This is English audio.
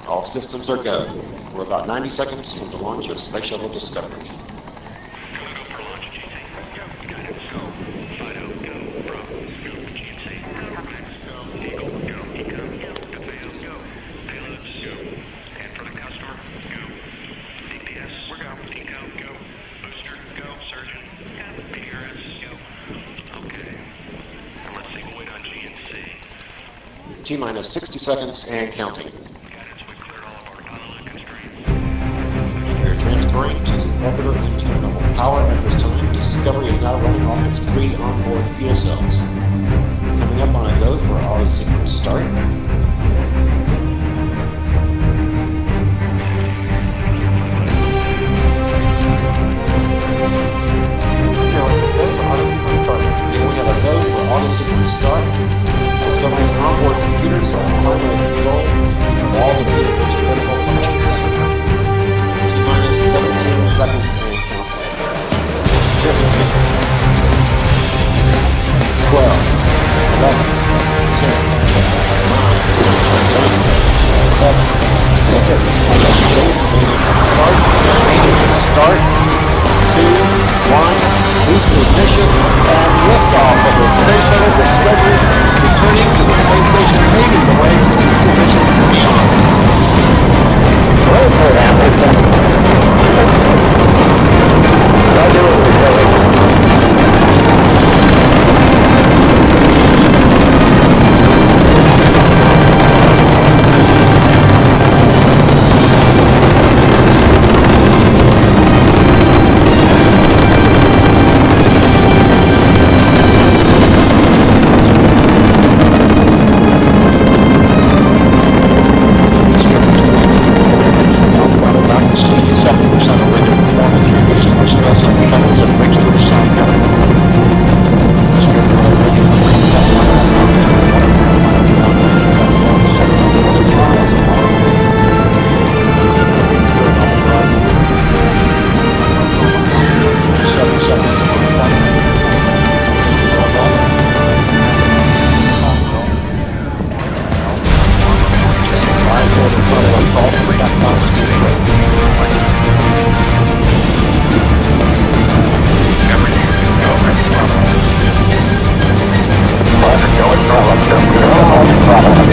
All systems are go. We're about 90 seconds from the launch of Space Shuttle Discovery. T-minus 60 seconds and counting. We're transferring to orbiter internal power at this time. Discovery is now running off its 3 onboard fuel cells. Coming up on a go for auto sequence start. Here we have a go for auto sequence start. Discovery's onboard computers are in primary control of all the vehicle's critical functions. T-minus 17 seconds and counting. 12, 11, 10, 9, 8, 7, 6, start, 2, 1, boost ignition, and liftoff of the Space Shuttle Discovery, returning to the space station, paving the way for future missions and beyond. Go,